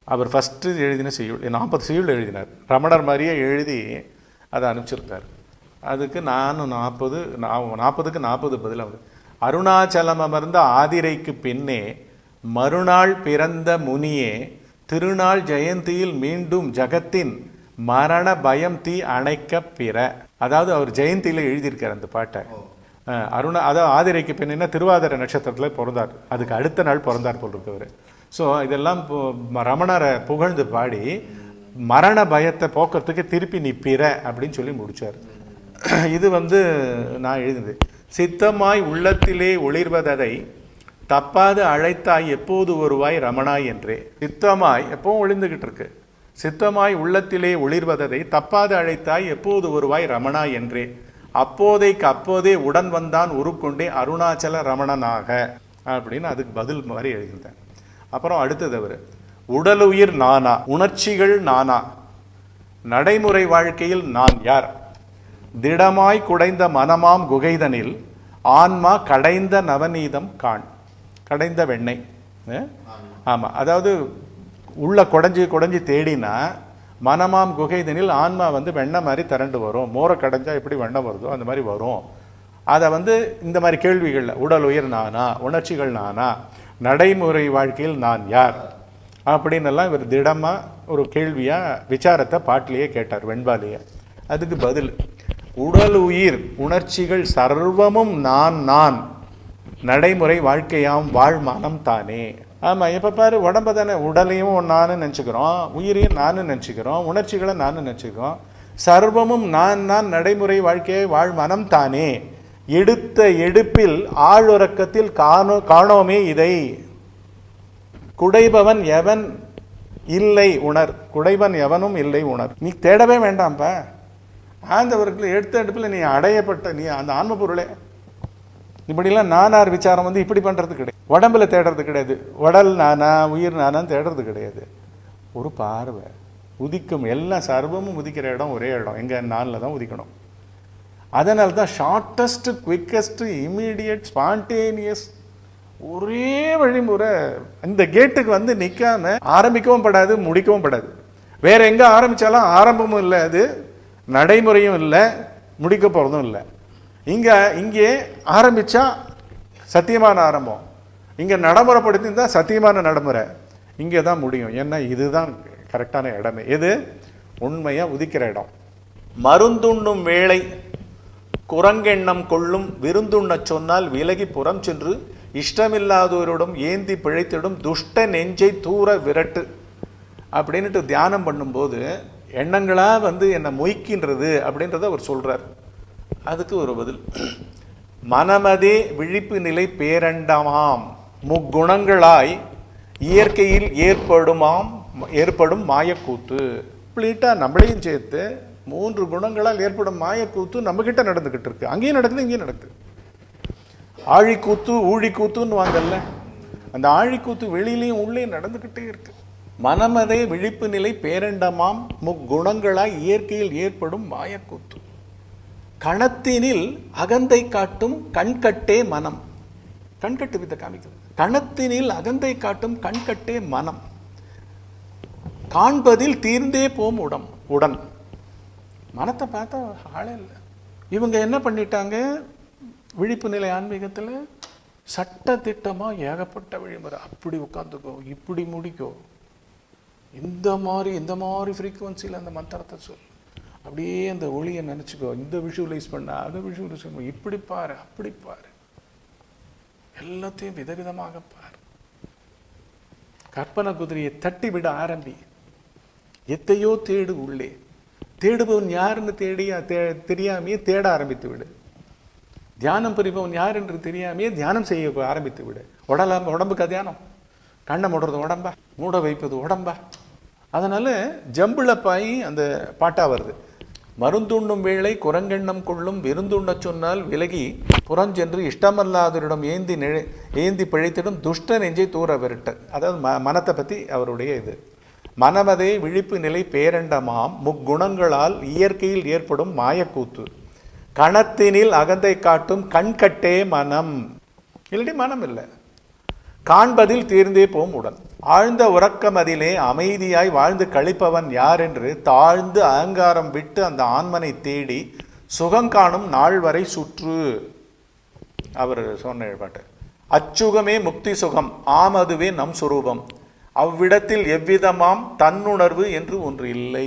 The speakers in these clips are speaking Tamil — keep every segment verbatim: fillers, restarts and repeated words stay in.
அவர் ஃபஸ்ட்டு எழுதின செய்யுள் நாற்பது செய்யுள் எழுதினார். ரமணர் மாதிரியே எழுதி அதை அனுப்பிச்சிருக்கார். அதுக்கு நானும் நாற்பது நாற்பதுக்கு நாற்பது பதிலாக அருணாச்சலம் அமர்ந்த ஆதிரைக்கு பின்னே மறுநாள் பிறந்த முனியே திருநாள் ஜெயந்தியில் மீண்டும் ஜகத்தின் மரண பயம் தீ அணைக்க பிற. அதாவது அவர் ஜெயந்தியில் எழுதியிருக்கார் அந்த பாட்டை. அருணா அதாவது ஆதிரைக்கு பின்னா திருவாதிரை நட்சத்திரத்தில் பிறந்தார். அதுக்கு அடுத்த நாள் பிறந்தார் போல் இருக்கவர். ஸோ இதெல்லாம் ரமணரை புகழ்ந்து பாடி மரண பயத்தை போக்குறதுக்கு திருப்பி நீ பிற அப்படின்னு சொல்லி முடித்தார். இது வந்து நான் எழுதினது. சித்தமாய் உள்ளத்திலே ஒளிர்வதை தப்பாது அழைத்தாய் எப்போது வருவாய் ரமணாய் என்றே. சித்தமாய் எப்பவும் ஒளிர்ந்துகிட்டு இருக்கு. சித்தமாய் உள்ளத்திலே ஒளிர்வதை தப்பாது அழைத்தாய் எப்போது வருவாய் ரமணாய் என்றே. அப்போதைக்கு அப்போதே உடன் வந்தான் உருக்கொண்டே அருணாச்சல ரமணனாக அப்படின்னு அதுக்கு பதில் மாதிரி எழுதியிருந்தேன். அப்புறம் அடுத்தது அவர் உடலுயிர் நானா, உணர்ச்சிகள் நானா, நடைமுறை வாழ்க்கையில் நான் யார், திடமாய் குடைந்த மனமாம் குகைதனில் ஆன்மா கடைந்த நவநீதம் காண். கடைந்த வெண்ணெய். ஆமாம், அதாவது உள்ள குடைஞ்சி குடைஞ்சி தேடினா மனமாம் குகைதனில் ஆன்மா வந்து வெண்ணெய் மாதிரி திரண்டு வரும். மோரை கடைஞ்சா எப்படி வெண்ணெய் வருதோ அந்த மாதிரி வரும். அதை வந்து இந்த மாதிரி கேள்விகளில் உடல் உயிர் நானா, உணர்ச்சிகள் நானா, நடைமுறை வாழ்க்கையில் நான் யார் அப்படின்னு எல்லாம் இவர் திடமாக ஒரு கேள்வியாக விசாரத்தை பாட்டிலேயே கேட்டார், வெண்பாலேயே. அதுக்கு பதில் உடல் உயிர் உணர்ச்சிகள் சர்வமும் நான் நான், நடைமுறை வாழ்க்கையாம் வாழ் மனம் தானே. ஆமாம், எப்போ பாரு உடம்பை தானே, உடலையும் நானு நினச்சிக்கிறோம், உயிரையும் நானு நினச்சிக்கிறோம், உணர்ச்சிகளை நானு நினச்சிக்கிறோம். சர்வமும் நான் நான், நடைமுறை வாழ்க்கையை வாழ் மனம் தானே. எடுத்த எடுப்பில் ஆளுறக்கத்தில் காணோ காணோமே இதை. குடைபவன் எவன் இல்லை உணர், குடைவன் எவனும் இல்லை உணர். நீ தேடவே வேண்டாம்ப்பா. ஆண்டவர்கள் எடுத்த எடுப்பில் நீ அடையப்பட்ட நீ அந்த ஆன்ம பொருளே. இப்படிலாம் நானார் விசாரம் வந்து இப்படி பண்ணுறது கிடையாது. உடம்புல தேடுறது கிடையாது. உடல் நானா உயிர் நானான்னு தேடுறது கிடையாது. ஒரு பார்வை உதிக்கும். எல்லாம் சர்வமும் உதிக்கிற இடம் ஒரே இடம், எங்கள் நானில் தான் உதிக்கணும். அதனால தான் ஷார்ட்டஸ்ட் குவிக்கஸ்ட் இம்மீடியட் ஸ்பான்டேனியஸ் ஒரே வழிமுறை. இந்த கேட்டுக்கு வந்து நிற்காம ஆரம்பிக்கவும் படாது, முடிக்கவும் படாது. வேற எங்கே ஆரம்பித்தாலும் ஆரம்பமும் இல்லை, அது நடைமுறையும் இல்லை, முடிக்க போகிறதும் இல்லை. இங்கே இங்கே ஆரம்பித்தா சத்தியமான ஆரம்பம், இங்கே நடைமுறைப்படுத்தியிருந்தால் சத்தியமான நடைமுறை. இங்கே தான் முடியும். ஏன்னா இதுதான் கரெக்டான இடமே. எது உண்மையாக உதிக்கிற இடம். மருந்துண்ணும் வேளை குரங்கெண்ணம் கொள்ளும் விருந்துண்ண சொன்னால் விலகி புறம் சென்று இஷ்டமில்லாதோரிடம் ஏந்தி பிழைத்திடும் துஷ்ட நெஞ்சை தூர விரட்டு அப்படின்ட்டு தியானம் பண்ணும்போது எண்ணங்களாக வந்து என்னை மொய்க்கின்றது அப்படின்றத அவர் சொல்கிறார். அதுக்கு ஒரு பதில் மனமதே விழிப்பு நிலை பேரண்டமாம் முக்குணங்களாய் இயற்கையில் ஏற்படுமாம் ஏற்படும் மாயக்கூத்து. கம்ப்ளீட்டாக நம்மளையும் சேர்த்து மூன்று குணங்களால் ஏற்படும் மாயக்கூத்து நம்மக்கிட்ட நடந்துக்கிட்டு இருக்கு. அங்கேயும் நடக்குது, இங்கேயும் நடக்குது. ஆழிக்கூத்து ஊழிக்கூத்துன்னு வாங்கல்ல, அந்த ஆழிக்கூத்து வெளியிலையும் உள்ளே நடந்துக்கிட்டே இருக்கு. மனமதே விழிப்பு நிலை பேரண்டமாம் முக்குணங்களாய் இயற்கையில் ஏற்படும் மாயக்கூத்து. கணத்தினில் அகந்தை காட்டும் கண்கட்டே மனம். கண்கட்டு வித்தை காமிக்கிறது. கணத்தினில் அகந்தை காட்டும் கண்கட்டே மனம். காண்பதில் தீர்ந்தே போம் உடம் உடன். மனத்தை பார்த்தா ஆளே இல்லை. இவங்க என்ன பண்ணிட்டாங்க, விழிப்பு நிலை ஆன்மீகத்தில் சட்ட திட்டமாக ஏகப்பட்ட வழிமுறை. அப்படி உட்காந்துக்கோ, இப்படி முடிக்கோ, இந்த மாதிரி இந்த மாதிரி ஃப்ரீக்குவன்சியில் அந்த மந்திரத்தை சொல், அப்படியே அந்த ஒளியை நினச்சிக்கோ, இந்த விஷுவலைஸ் பண்ண அதை விஷுவலைஸ் பண்ண, இப்படி பாரு அப்படி பாரு, எல்லாத்தையும் விதவிதமாக பாரு. கற்பனை குதிரையை தட்டி விட ஆரம்பி. எத்தையோ தேடு உள்ளே. தேடுபவன் யாருன்னு தேடியா தே தெரியாமையே தேட ஆரம்பித்து விடு. தியானம் புரிபவன் யார் என்று தெரியாமையே தியானம் செய்ய ஆரம்பித்து விடு. உடல உடம்புக்கு தியானம். கண்ணை மூடுறது உடம்பா, மூட வைப்பது உடம்பா. அதனால ஜம்புளப்பாய் அந்த பாட்டா வருது. மருந்துண்ணும் வேளை குரங்கெண்ணம் கொள்ளும் விருந்துண்ண சொன்னால் விலகி புறஞ்சென்று இஷ்டமல்லாதவரிடம் ஏந்தி நெ ஏந்தி பிழைத்திடும் துஷ்ட நெஞ்சை தூர விரட்ட. அதாவது ம மனத்தை பற்றி அவருடைய இது. மனமதே விழிப்பு நிலை பேரண்டமாம் முக்குணங்களால் இயற்கையில் ஏற்படும் மாயக்கூத்து. கணத்தினில் அகந்தை காட்டும் கண்கட்டே மனம். இல்லாட்டி மனம் இல்லை. காண்பதில் தீர்ந்தே போம் உடன். ஆழ்ந்த உறக்கம் அதிலே அமைதியாய் வாழ்ந்து கழிப்பவன் யார் என்று தாழ்ந்து அகங்காரம் விட்டு அந்த ஆன்மனை தேடி சுகங்காணும் நாள் வரை சுற்று. அவர் சொன்ன பாட்டு. அச்சுகமே முக்தி சுகம், ஆம் அதுவே நம் சுரூபம், அவ்விடத்தில் எவ்விதமாம் தன்னுணர்வு என்று ஒன்று இல்லை.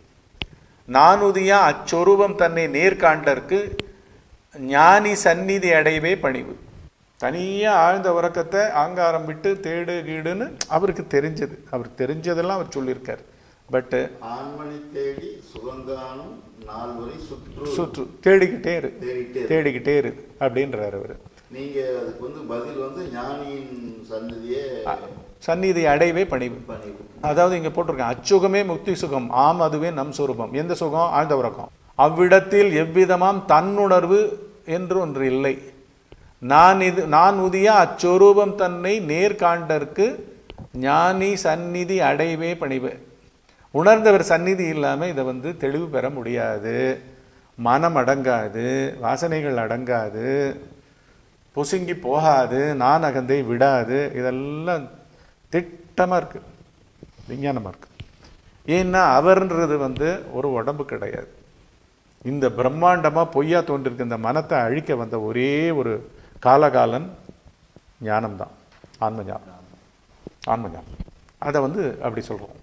நானுதியா அச்சொரூபம் தன்னை நேர்காண்டற்கு ஞானி சந்நிதி அடைவே பணிவு. தனியாக ஆழ்ந்த உறக்கத்தை அகங்காரம் விட்டு தேடு கீடுன்னு அவருக்கு தெரிஞ்சது, அவருக்கு தெரிஞ்சதெல்லாம் அவர் சொல்லியிருக்கார். பட்டு ஆன்மனை தேடி சுகங்கானும் நால்வரை சுற்று சுற்று தேடிக்கிட்டே இரு தேடிக்கிட்டே இரு அப்படின்றார் அவர். நீங்க அதுக்கு வந்து பதில் வந்து ஞானியின் சந்நிதியே சந்நிதி அடைவே பணிவு. அதாவது இங்க போட்டிருக்கேன், அச்சுகமே முக்தி சுகம், ஆம் அதுவே நம் சுரூபம். எந்த சுகம்? ஆழ்ந்த உறக்கம். அவ்விடத்தில் எவ்விதமாம் தன்னுணர்வு என்று ஒன்று இல்லை. நான் இது நான் உதியா அச்சொரூபம் தன்னை நேர்காண்டற்கு ஞானி சந்நிதி அடைவே பணிவு. உணர்ந்தவர் சந்நிதி இல்லாமல் இதை வந்து தெளிவு பெற முடியாது. மனம் அடங்காது, வாசனைகள் அடங்காது, பொசுங்கி போகாது, நான் அகந்தை விடாது. இதெல்லாம் திட்டமாக இருக்குது, விஞ்ஞானமாக இருக்குது. ஏன்னா அவர்ன்றது வந்து ஒரு உடம்பு கிடையாது. இந்த பிரம்மாண்டமாக பொய்யா தோன்றிருக்கு இந்த மனத்தை அழிக்க வந்த ஒரே ஒரு காலகாலன் ஞானம்தான், ஆன்ம ஞானம். ஆன்ம ஞானம் அதை வந்து அப்படி சொல்கிறோம்.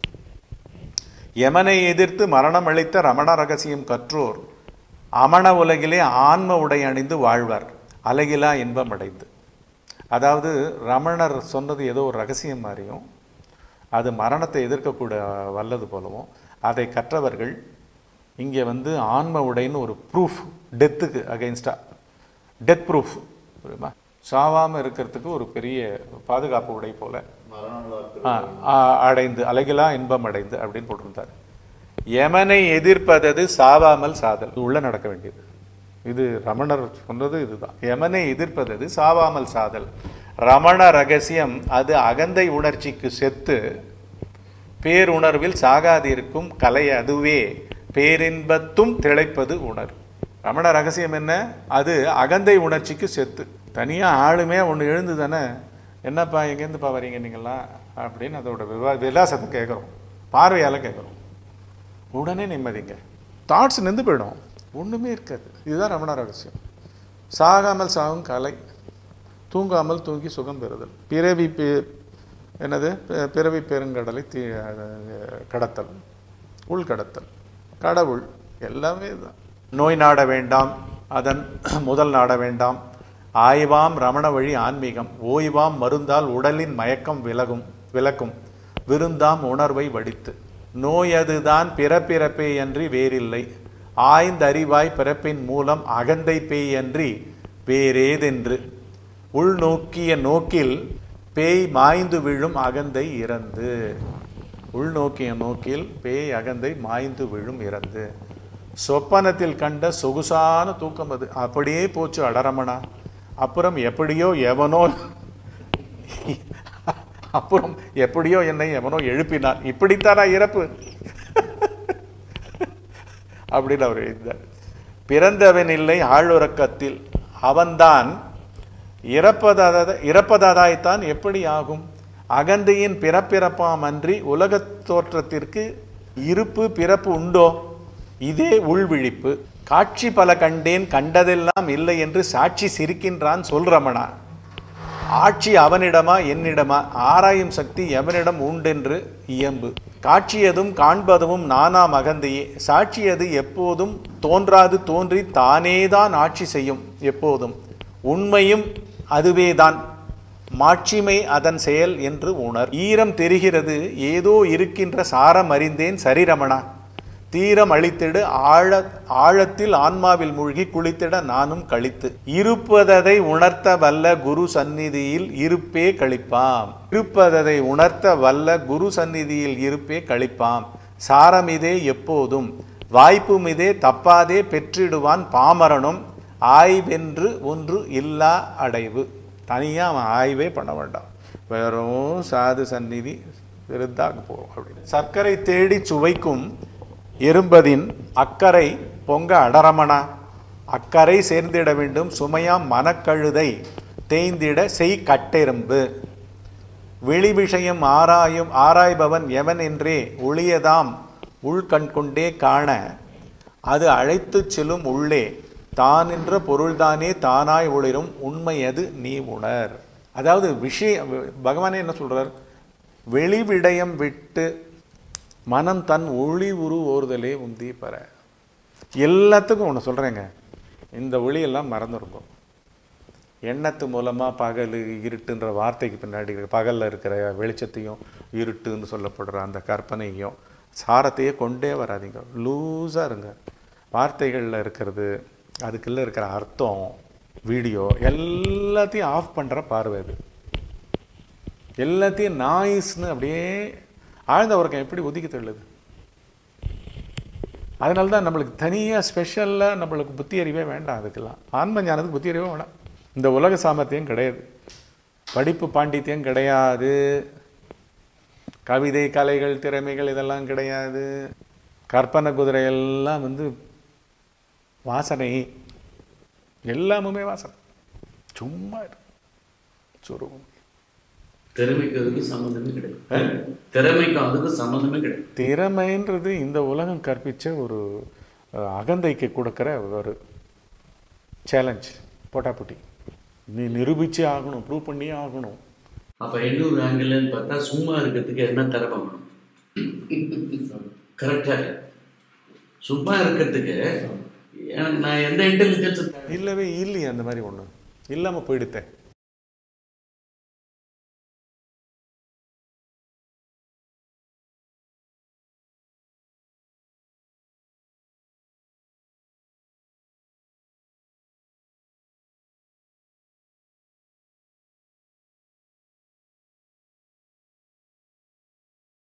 யமனை எதிர்த்து மரணம் அளித்த ரமண ரகசியம் கற்றோர் அமண உலகிலே ஆன்ம உடை அணிந்து வாழ்வார், அழகிலா இன்பம் அடைந்து. அதாவது ரமணர் சொன்னது ஏதோ ஒரு ரகசியம் மாதிரியும் அது மரணத்தை எதிர்க்கக்கூட வல்லது போலவும் அதை கற்றவர்கள் இங்கே வந்து ஆன்ம உடைன்னு ஒரு ப்ரூஃப், டெத்துக்கு அகெயின்ஸ்டா டெத் ப்ரூஃப் புரியுமா, சாவாமல் இருக்கிறதுக்கு ஒரு பெரிய பாதுகாப்பு உடை போல அடைந்து அழகிலா இன்பம் அடைந்து அப்படின்னு போட்டிருந்தார். யமனை எதிர்ப்பது சாவாமல் சாதல், உள்ள நடக்க வேண்டியது. இது ரமணர் சொன்னது இதுதான். யமனை எதிர்ப்பது சாவாமல் சாதல். ரமண ரகசியம் அது அகந்தை உணர்ச்சிக்கு செத்து பேருணர்வில் சாகாதிருக்கும் கலை, அதுவே பேரின்பத்தும் திளைப்பது உணர். ரமண ரகசியம் என்ன? அது அகந்தை உணர்ச்சிக்கு செத்து. தனியாக ஆளுமே ஒன்று எழுந்து தானே, என்னப்பா எங்கேருந்துப்பா வரீங்க நீங்களாம் அப்படின்னு அதோட விவா விலாசத்தை கேட்குறோம், பார்வையால் கேட்குறோம். உடனே நிம்மதிங்க, தாட்ஸ் நின்று போயிடும், ஒன்றுமே இருக்காது. இதுதான் ரமண ரகசியம். சாகாமல் சாகும் கலை, தூங்காமல் தூங்கி சுகம் பெறுதல், பிறவி என்னது பிறவி பெருங்கடலை தீ கடத்தல், உள்கடத்தல், கடவுள் எல்லாமே தான். நோய் நாட வேண்டாம், அதன் முதல் நாட வேண்டாம். ஆய்வாம் ரமண வழி ஆன்மீகம், ஓய்வாம் மருந்தால் உடலின் மயக்கம் விலகும் விளக்கும், விருந்தாம் உணர்வை வடித்து. நோய் அதுதான் பிறப்பிறப்பே அன்றி வேறில்லை, ஆய்ந்தறிவாய் பிறப்பின் மூலம் அகந்தை பேயன்றி வேறேதென்று. உள்நோக்கிய நோக்கில் பேய் மாய்ந்து விழும் அகந்தை இறந்து. உள்நோக்கிய நோக்கில் பேய் அகந்தை மாய்ந்து விழும் இறந்து. சொப்பனத்தில் கண்ட சொகுசான தூக்கம் அது, அப்படியே போச்சு அடரமணா. அப்புறம் எப்படியோ எவனோ அப்புறம் எப்படியோ என்னை எவனோ எழுப்பினான், இப்படித்தானா இறப்பு அப்படின்னு அவர் எழுந்தார். பிறந்தவன் இல்லை ஆழ்வுறக்கத்தில், அவன்தான் இறப்பதாத இறப்பதாதாய்த்தான் எப்படி ஆகும்? அகந்தையின் பிறப்பிறப்பாம் அன்றி உலகத் தோற்றத்திற்கு இருப்பு பிறப்பு உண்டோ? இதே உள்விழிப்பு. காட்சி பல கண்டேன் கண்டதெல்லாம் இல்லை என்று சாட்சி சிரிக்கின்றான் சொல் ரமணா. ஆட்சி அவனிடமா என்னிடமா, ஆராயும் சக்தி எவனிடம் உண்டென்று இயம்பு. காட்சியதும் காண்பதும் நானாம் அகந்தையே, சாட்சியது எப்போதும் தோன்றாது தோன்றி தானேதான் ஆட்சி செய்யும் எப்போதும். உண்மையும் அதுவேதான், மாட்சிமை அதன் செயல் என்று உணர். ஈரம் தெரிகிறது ஏதோ இருக்கின்ற சாரம் அறிந்தேன் சரிரமணா. தீரம் அழித்திடு ஆழ ஆழத்தில் ஆன்மாவில் மூழ்கி குளித்திட நானும் கழித்து. இருப்பதை உணர்த்த வல்ல குரு சந்நிதியில் இருப்பே கழிப்பாம். இருப்பதை உணர்த்த வல்ல குரு சந்நிதியில் இருப்பே கழிப்பாம். சாரமிதே எப்போதும், வாய்ப்புமிதே தப்பாதே பெற்றிடுவான் பாமரனும். ஆய்வென்று ஒன்று இல்லா அடைவு. தனியாக அவன் ஆய்வே பண்ண வேண்டாம், வெறும் சாது சந்நிதி விருத்தாக போகும் அப்படின்னு. சர்க்கரை தேடி சுவைக்கும் எறும்பதின் அக்கறை பொங்க அடரமணா. அக்கறை சேர்ந்திட வேண்டும் சுமையாம் மனக்கழுதை தேய்ந்திட செய் கட்டெரும்பு. வெளி விஷயம் ஆராயும் ஆராய்பவன் எவன் என்றே ஒளியதாம் உள்கண் கொண்டே காண அது அழைத்து செல்லும் உள்ளே தான் என்ற பொருள்தானே தானாய் ஒளிரும் உண்மை அது நீ உணர். அதாவது விஷயம் பகவானே என்ன சொல்றார், வெளிவிடயம் விட்டு மனம் தன் ஒளி உரு ஓறுதலே உந்தி பெற. எல்லாத்துக்கும் ஒன்று சொல்கிறேங்க, இந்த ஒளியெல்லாம் மறந்துருக்கும். எண்ணத்து மூலமாக பகல் இருட்டுன்ற வார்த்தைக்கு பின்னாடி பகலில் இருக்கிற வெளிச்சத்தையும் இருட்டுன்னு சொல்லப்படுற அந்த கற்பனையும் சாரத்தையே கொண்டே வராதிங்க. லூஸாக இருங்க. வார்த்தைகளில் இருக்கிறது, அதுக்குள்ளே இருக்கிற அர்த்தம், வீடியோ எல்லாத்தையும் ஆஃப் பண்ணுற பார்வை அது. எல்லாத்தையும் நாய்ஸ்ன்னு அப்படியே ஆழ்ந்த உறக்கம் எப்படி ஒதுக்கி தள்ளுது. அதனால தான் நம்மளுக்கு தனியாக ஸ்பெஷலாக நம்மளுக்கு புத்தி அறிவே வேண்டாம். அதுக்கெல்லாம் ஆன்ம ஞானத்துக்கு புத்தி அறிவே வேண்டாம். இந்த உலக சாமர்த்தியம் கிடையாது, படிப்பு பாண்டித்தியம் கிடையாது, கவிதை கலைகள் திறமைகள் இதெல்லாம் கிடையாது. கற்பனை குதிரை எல்லாம் வந்து வாசனை, எல்லாமுமே வாசனை, சும்மா சொருபம். திறமைக்கு அதுக்கு சம்மந்தமே கிடையாது. திறமைக்கும் அதுக்கு சம்மந்தமே கிடையாது. திறமைன்றது இந்த உலகம் கற்பிச்ச ஒரு அகந்தைக்கு கொடுக்குற ஒரு சேலஞ்ச், போட்டாப்புட்டி. நீ நிரூபிச்சே ஆகணும், ப்ரூவ் பண்ணியே ஆகணும். அப்போ இன்னொரு ஆங்கிள்னு பார்த்தா சும்மா இருக்கிறதுக்கு என்ன திறமை வேணும்? கரெக்டாக சும்மா இருக்கிறதுக்கு எனக்கு நான் எந்த இன்டெலிஜென்ஸ் இல்லவே இல்லையே, அந்த மாதிரி ஒன்று இல்லாமல் போயிடுத்தேன்.